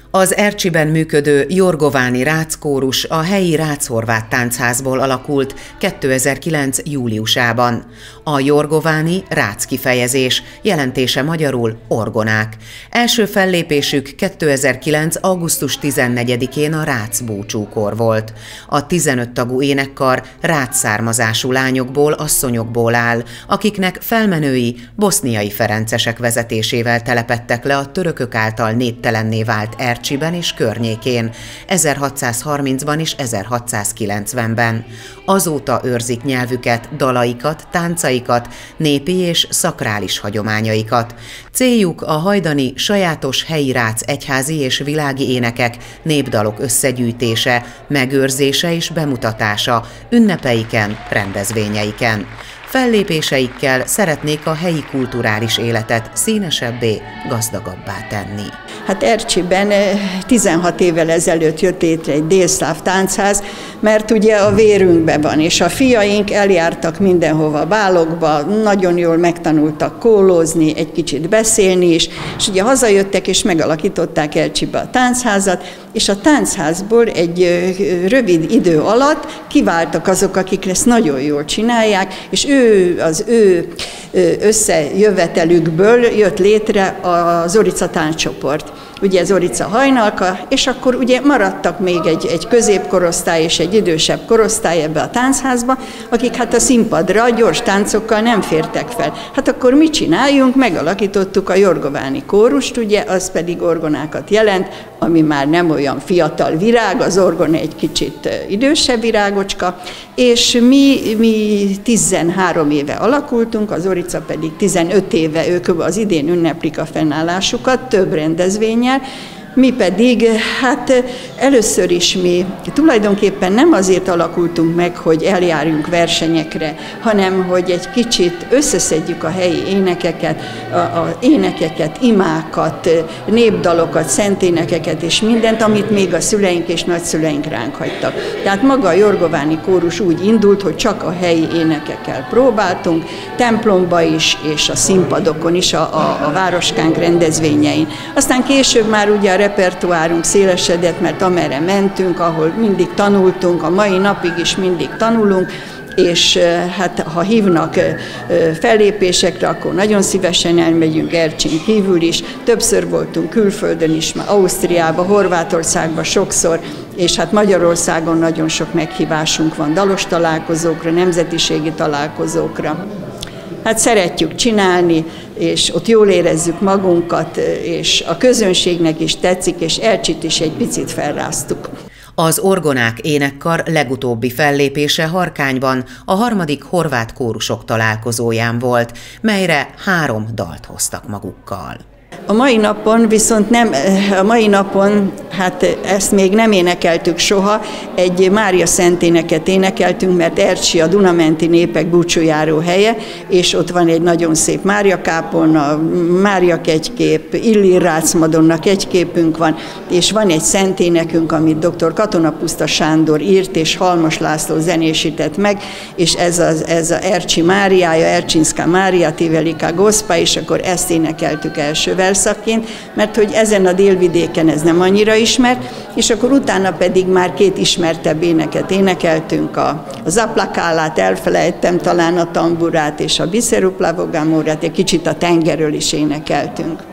Az Ercsiben működő Jorgováni Ráckórus a helyi Rácz-horvát táncházból alakult 2009. júliusában. A Jorgováni Rác kifejezés, jelentése magyarul orgonák. Első fellépésük 2009. augusztus 14-én a Rác búcsúkor volt. A 15 tagú énekkar rác származású lányokból, asszonyokból áll, akiknek felmenői boszniai ferencesek vezetésével telepedtek le a törökök által néptelenné vált Ercsiben és környékén, 1630-ban és 1690-ben. Azóta őrzik nyelvüket, dalaikat, táncaikat, népi és szakrális hagyományaikat. Céljuk a hajdani sajátos helyi rác egyházi és világi énekek, népdalok összegyűjtése, megőrzése és bemutatása ünnepeiken, rendezvényeiken. Fellépéseikkel szeretnék a helyi kulturális életet színesebbé, gazdagabbá tenni. Hát Ercsiben 16 évvel ezelőtt jött létre egy délszláv táncház, mert ugye a vérünkben van, és a fiaink eljártak mindenhova, bálokba, nagyon jól megtanultak kólózni, egy kicsit beszélni is, és ugye hazajöttek és megalakították Ercsibe a táncházat, és a táncházból egy rövid idő alatt kiváltak azok, akik ezt nagyon jól csinálják, és az ő összejövetelükből jött létre a Zorica tánccsoport. Ugye Zorica Hajnalka, és akkor ugye maradtak még egy középkorosztály és egy idősebb korosztály ebbe a táncházba, akik hát a színpadra gyors táncokkal nem fértek fel. Hát akkor mit csináljunk? Megalakítottuk a Jorgováni kórust, ugye, az pedig orgonákat jelent, ami már nem olyan fiatal virág, az orgona egy kicsit idősebb virágocska, és mi 13 éve alakultunk, az Zorica pedig 15 éve, ők az idén ünneplik a fennállásukat, több rendezvényel. Mi pedig, hát először is mi tulajdonképpen nem azért alakultunk meg, hogy eljárjunk versenyekre, hanem hogy egy kicsit összeszedjük a helyi énekeket, énekeket, imákat, népdalokat, szenténekeket és mindent, amit még a szüleink és nagyszüleink ránk hagytak. Tehát maga a Jorgováni kórus úgy indult, hogy csak a helyi énekekkel próbáltunk, templomba is, és a színpadokon is, a városkánk rendezvényein. Aztán később már ugye a repertoárunk szélesedett, mert amerre mentünk, ahol mindig tanultunk, a mai napig is mindig tanulunk, és hát ha hívnak fellépésekre, akkor nagyon szívesen elmegyünk Ercsin kívül is. Többször voltunk külföldön is, már Ausztriába, Horvátországba sokszor, és hát Magyarországon nagyon sok meghívásunk van dalos találkozókra, nemzetiségi találkozókra. Hát szeretjük csinálni, és ott jól érezzük magunkat, és a közönségnek is tetszik, és Ercsit is egy picit felráztuk. Az orgonák énekkar legutóbbi fellépése Harkányban a 3. horvát kórusok találkozóján volt, melyre 3 dalt hoztak magukkal. A mai napon viszont nem, hát ezt még nem énekeltük soha, egy Mária szenténeket énekeltünk, mert Ercsi a Dunamenti népek búcsújáró helye, és ott van egy nagyon szép Mária kápolna, Mária kegykép, Illir Rác Madonna kegyképünk van, és van egy szenténekünk, amit dr. Katonapuszta Sándor írt, és Halmos László zenésített meg, és ez a Ercsi Máriája, Ercsinszka Mária, ti velika gospa, és akkor ezt énekeltük első verszakként, mert hogy ezen a délvidéken ez nem annyira ismert, és akkor utána pedig már 2 ismertebb éneket énekeltünk, a Zaplakálát, elfelejtem talán a tamburát, és a Biseru Plavogamorát, egy kicsit a tengerről is énekeltünk.